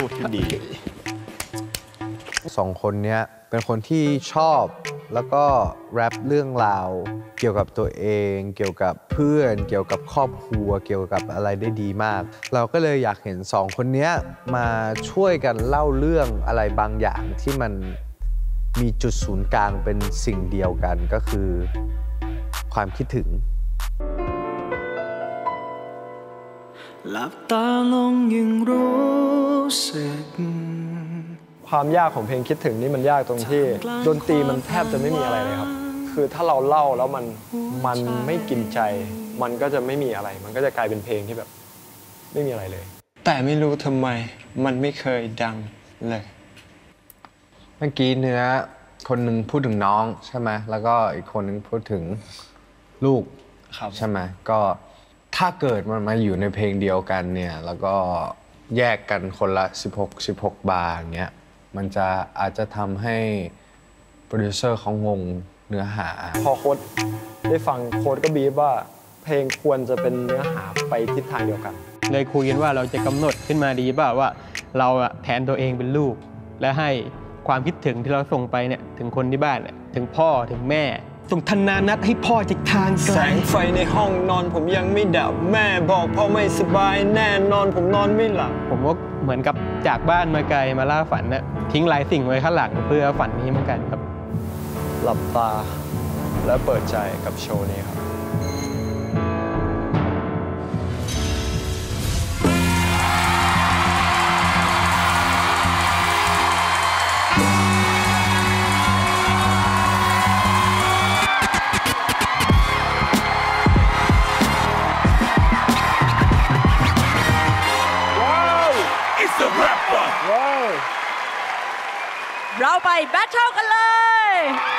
กที่ดีสองคนเนี้ยเป็นคนที่ชอบแล้วก็แรปเรื่องราวเกี่ยวกับตัวเองเกี่ยวกับเพื่อนเกี่ยวกับครอบครัวเกี่ยวกับอะไรได้ดีมากเราก็เลยอยากเห็นสองคนเนี้ยมาช่วยกันเล่าเรื่องอะไรบางอย่างที่มันมีจุดศูนย์กลางเป็นสิ่งเดียวกันก็คือความคิดถึงหลับตาลงยังรู้สึกความยากของเพลงคิดถึงนี่มันยากตรงที่ดนตรีมันแทบจะไม่มีอะไรเลยครับคือถ้าเราเล่าแล้วมันไม่กินใจมันก็จะไม่มีอะไรมันก็จะกลายเป็นเพลงที่แบบไม่มีอะไรเลยแต่ไม่รู้ทำไมมันไม่เคยดังเลยเมื่อกี้เนื้อคนหนึ่งพูดถึงน้องใช่ไหมแล้วก็อีกคนหนึ่งพูดถึงลูกใช่ไหมก็ถ้าเกิดมันมาอยู่ในเพลงเดียวกันเนี่ยแล้วก็แยกกันคนละ16 บาร์อย่างเงี้ยมันจะอาจจะทำให้โปรดิวเซอร์เขางงเนื้อหาพอโค้ดได้ฟังโค้ดก็บีบว่าเพลงควรจะเป็นเนื้อหาไปทิศทางเดียวกันเลยคุยกันว่าเราจะกำหนดขึ้นมาดีเปล่าว่าเราแทนตัวเองเป็นลูกและให้ความคิดถึงที่เราส่งไปเนี่ยถึงคนที่บ้านเนี่ยถึงพ่อถึงแม่ส่งธนานัทให้พ่อจากทางไกลแสงไฟในห้องนอนผมยังไม่ดับแม่บอกพ่อไม่สบายแน่นอนผมนอนไม่หลับผมก็เหมือนกับจากบ้านมาไกลมาล่าฝันนะทิ้งหลายสิ่งไว้ข้างหลังเพื่อฝันนี้เหมือนกันครับหลับตาและเปิดใจกับโชว์นี้ครับเราไปแบทเทิลกันเลย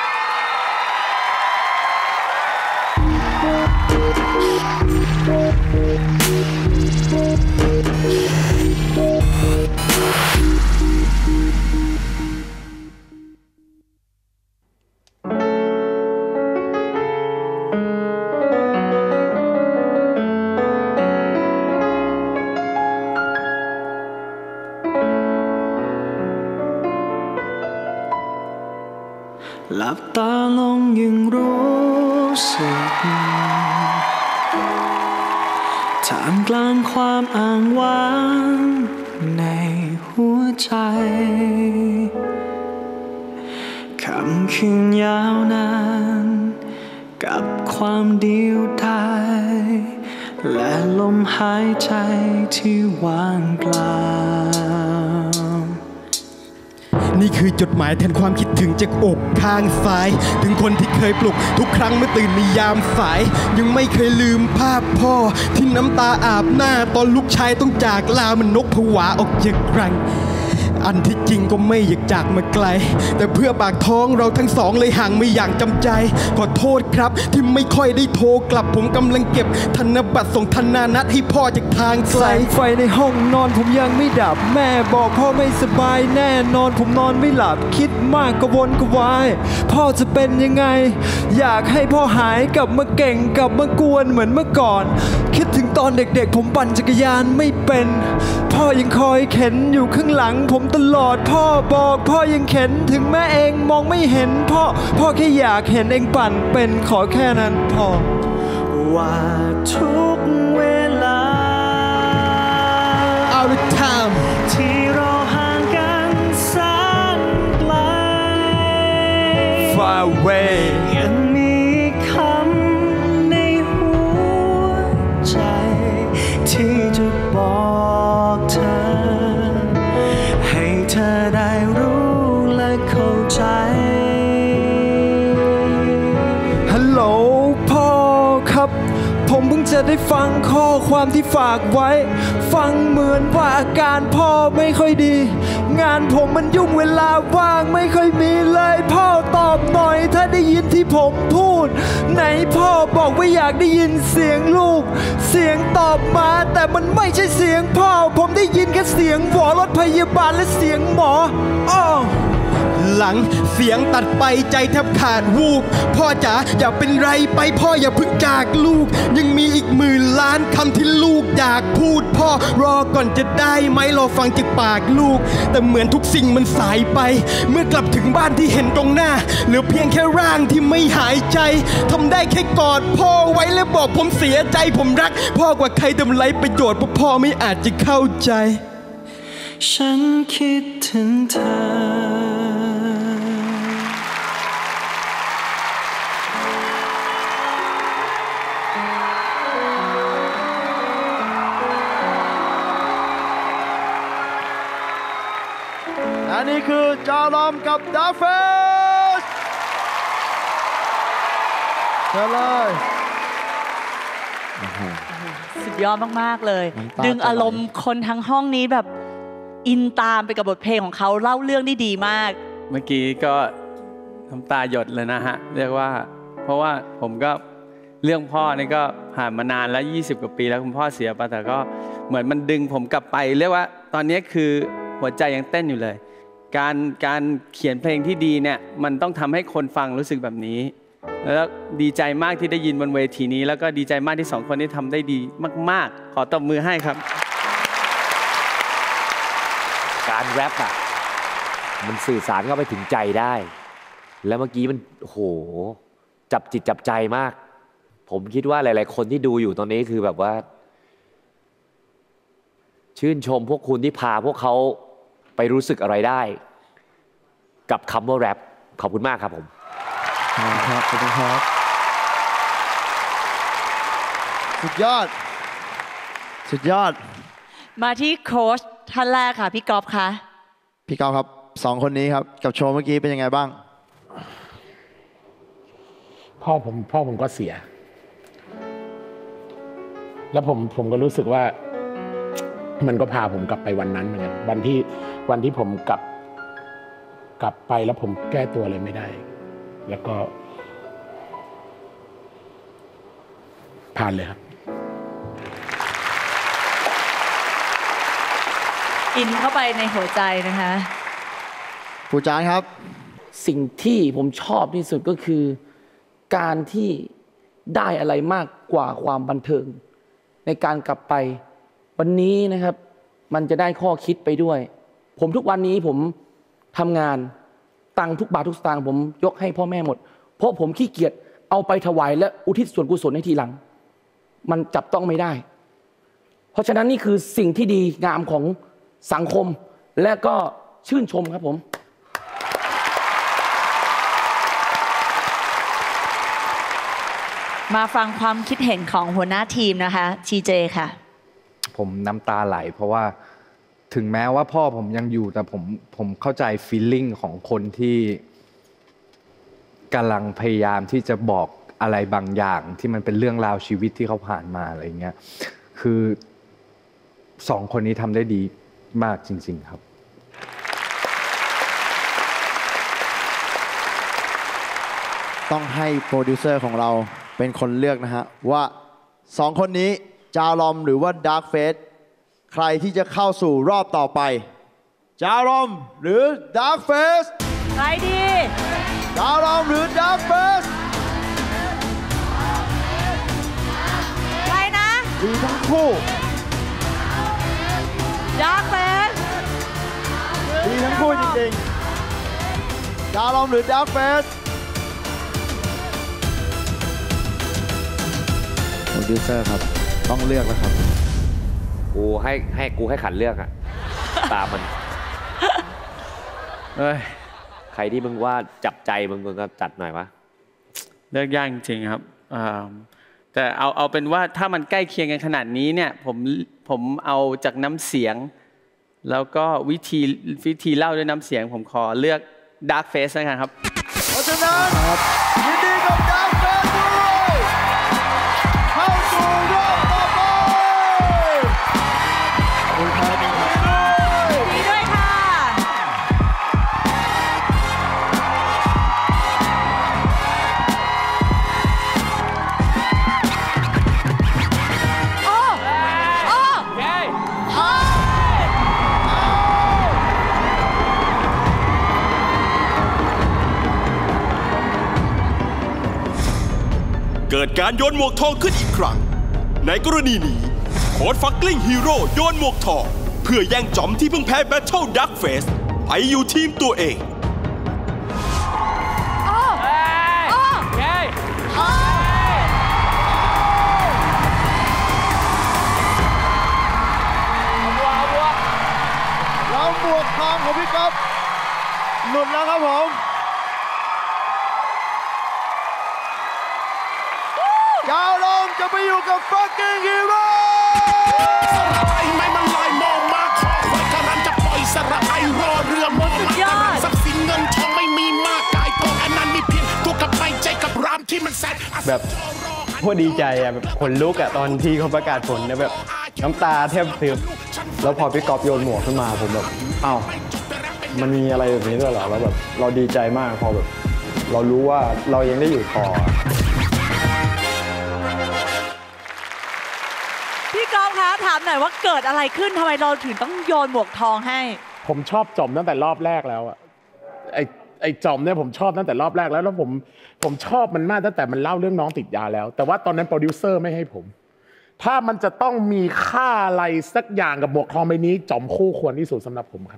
หลับตาลงยังรู้สึกท่ามกลางความอ้างว้างในหัวใจค่ำคืนยาวนานกับความเดียวดายและลมหายใจที่ว่างเปล่านี่คือจดหมายแทนความคิดถึงจากอกข้างซ้ายถึงคนที่เคยปลุกทุกครั้งเมื่อตื่นในยามสายยังไม่เคยลืมภาพพ่อที่น้ำตาอาบหน้าตอนลูกชายต้องจากลามันนกผวาออกจากรังอันที่จริงก็ไม่อยากจากมาไกลแต่เพื่อปากท้องเราทั้งสองเลยห่างไม่อย่างจำใจขอโทษครับที่ไม่ค่อยได้โทรกลับผมกำลังเก็บธนบัตรส่งธนานัทให้พ่อจากทางไกลแสงไฟในห้องนอนผมยังไม่ดับแม่บอกพ่อไม่สบายแน่นอนผมนอนไม่หลับคิดมากกระวนกระวายพ่อจะเป็นยังไงอยากให้พ่อหายกลับมาเก่งกลับมากวนเหมือนเมื่อก่อนคิดถึงตอนเด็กๆผมปั่นจักรยานไม่เป็นพ่อยังคอยเข็นอยู่ข้างหลังผมตลอดพ่อบอกพ่อยังเข็นถึงแม่เองมองไม่เห็นพ่อแค่อยากเห็นเองปั่นเป็นขอแค่นั้นพอว่าทุกเวลา All the time ที่เราห่างกันแสนไกล Far away ยังมีคำในหัวใจที่จะบอกเธอให้เธอได้รู้และเข้าใจฮัลโหลพ่อครับผมเพิ่งจะได้ฟังข้อความที่ฝากไว้ฟังเหมือนว่าอาการพ่อไม่ค่อยดีงานผมมันยุ่งเวลาว่างไม่ค่อยมีเลยพ่อตอบหน่อยถ้าได้ยินที่ผมพูดไหนพ่อบอกว่าอยากได้ยินเสียงลูกเสียงตอบมาแต่มันไม่ใช่เสียงพ่อผมได้ยินแค่เสียงหวอรถพยาบาลและเสียงหมออ้อหลังเสียงตัดไปใจแทบขาดวูบพ่อจ๋าอย่าเป็นไรไปพ่ออย่าเพิ่งจากลูกยังมีอีก10,000 ล้านคำที่ลูกอยากพูดพ่อรอก่อนจะได้ไหมรอฟังจากปากลูกแต่เหมือนทุกสิ่งมันสายไปเมื่อกลับถึงบ้านที่เห็นตรงหน้าเหลือเพียงแค่ร่างที่ไม่หายใจทำได้แค่กอดพ่อไว้และบอกผมเสียใจผมรักพ่อกว่าใครแต่มันไร้ประโยชน์เพราะพ่อไม่อาจจะเข้าใจฉันคิดถึงเธอและนี่คือจาลอมกับดาเฟสเชิญเลยสุดยอดมากๆเลยดึงอารมณ์คนทั้งห้องนี้แบบอินตามไปกับบทเพลงของเขาเล่าเรื่องได้ดีมากเมื่อกี้ก็น้ำตาหยดเลยนะฮะเรียกว่าเพราะว่าผมก็เรื่องพ่อนี่ก็ผ่านมานานแล้ว20 กว่าปีแล้วคุณพ่อเสียไปแต่ก็เหมือนมันดึงผมกลับไปเรียกว่าตอนนี้คือหัวใจยังเต้นอยู่เลยการเขียนเพลงที่ดีเนี่ยมันต้องทำให้คนฟังรู้สึกแบบนี้แล้วดีใจมากที่ได้ยินบนเวทีนี้แล้วก็ดีใจมากที่2 คนนี้ทำได้ดีมากๆขอตบมือให้ครับการแรปอะมันสื่อสารเข้าไปถึงใจได้แล้วเมื่อกี้มันโหจับจิตจับใจมากผมคิดว่าหลายๆคนที่ดูอยู่ตอนนี้คือแบบว่าชื่นชมพวกคุณที่พาพวกเขาไปรู้สึกอะไรได้กับคำว่าแรปขอบคุณมากครับผมครับขอบคุณครับสุดยอดสุดยอดมาที่โค้ชท่านแรกค่ะพี่ก๊อฟค่ะพี่ก๊อฟครับ2 คนนี้ครับกับโชว์เมื่อกี้เป็นยังไงบ้างพ่อผมก็เสียแล้วผมก็รู้สึกว่ามันก็พาผมกลับไปวันนั้นเหมือนกันวันที่ผมกลับไปแล้วผมแก้ตัวเลยไม่ได้แล้วก็ผ่านเลยครับอินเข้าไปในหัวใจนะคะผู้จานครับสิ่งที่ผมชอบที่สุดก็คือการที่ได้อะไรมากกว่าความบันเทิงในการกลับไปวันนี้นะครับมันจะได้ข้อคิดไปด้วยผมทุกวันนี้ผมทำงานตังค์ทุกบาททุกสตางค์ผมยกให้พ่อแม่หมดเพราะผมขี้เกียจเอาไปถวายและอุทิศส่วนกุศลให้ทีหลังมันจับต้องไม่ได้เพราะฉะนั้นนี่คือสิ่งที่ดีงามของสังคมและก็ชื่นชมครับผมมาฟังความคิดเห็นของหัวหน้าทีมนะคะทีเจค่ะผมน้ำตาไหลเพราะว่าถึงแม้ว่าพ่อผมยังอยู่แต่ผมเข้าใจฟีลลิ่งของคนที่กำลังพยายามที่จะบอกอะไรบางอย่างที่มันเป็นเรื่องราวชีวิตที่เขาผ่านมาอะไรเงี้ยคือ2 คนนี้ทำได้ดีมากจริงๆครับต้องให้โปรดิวเซอร์ของเราเป็นคนเลือกนะฮะว่า2 คนนี้จาลอมหรือว่าดาร์กเฟสใครที่จะเข้าสู่รอบต่อไปจาลอมหรือดาร์กเฟสใครดีจาลอมหรือดาร์กเฟสใครนะดีทั้งคู่ดาร์กเฟสดีทั้งคู่จริงๆจาลอมหรือดาร์กเฟสโปรดิวเซอร์ครับต้องเลือกแล้วครับกูให้ขันเลือกอะตามมันใครที่มึงว่าจับใจมึงก็จัดหน่อยวะเลือกยากจริงๆครับแต่เอาเป็นว่าถ้ามันใกล้เคียงกันขนาดนี้เนี่ยผมเอาจากน้ำเสียงแล้วก็วิธีเล่าด้วยน้ำเสียงผมขอเลือก Dark Face นะครับเพราะฉะนั้นยินดีกับ Dark Face ด้วยเข้าสู่รอบต่อไปดีด้วยค่ะเกิดการโยนหมวกทองขึ้นอีกครั้งในกรณีนี้โค้ชฟักกลิ้งฮีโร่โยนหมวกทองเพื่อแย่งจอมที่เพิ่งแพ้แบทเทิลดักเฟสไปอยู่ทีมตัวเองแล้วหมวกทองของพี่ก๊อฟหลุดแล้วครับผมยาวลงจะไปอยู่กับฟักกิ้งฮีโร่ไม่มันลอยมองมาขอคอยกำลังจะปล่อยสระไอรอเรือมองมากำลังทรัพย์สินเงินทองไม่มีมากกายกองอันนั้นมีเพียงตัวกับไปใจกับรามที่มันแสนแบบโคตรดีใจอะแบบขนลุกอะตอนที่เขาประกาศผลนะแบบน้ำตาแทบซึมแล้วพอพี่ก๊อฟโยนหมวกขึ้นมาผมแบบอ้าวมันมีอะไรแบบนี้ด้วยเหรอแล้วแบบเราดีใจมากพอแบบเรารู้ว่าเรายังได้อยู่ต่อพี่ก๊อฟคะถามหน่อยว่าเกิดอะไรขึ้นทำไมเราถึงต้องโยนหมวกทองให้ผมชอบจอมตั้งแต่รอบแรกแล้วอะไอ้จอมเนี่ยผมชอบตั้งแต่รอบแรกแล้วผมชอบมันมากตั้งแต่มันเล่าเรื่องน้องติดยาแล้วแต่ว่าตอนนั้นโปรดิวเซอร์ไม่ให้ผมถ้ามันจะต้องมีค่าอะไรสักอย่างกับหมวกทองใบนี้จอมคู่ควรที่สุดสำหรับผมครับ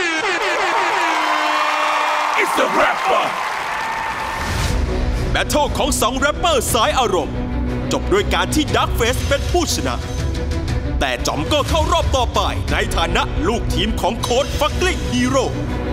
It's the rapper แบทเทิลของ2แรปเปอร์สายอารมณ์จบด้วยการที่ดักเฟสเป็นผู้ชนะแต่จอมก็เข้ารอบต่อไปในฐานะลูกทีมของโค้ชฟักกลิ้งฮีโร่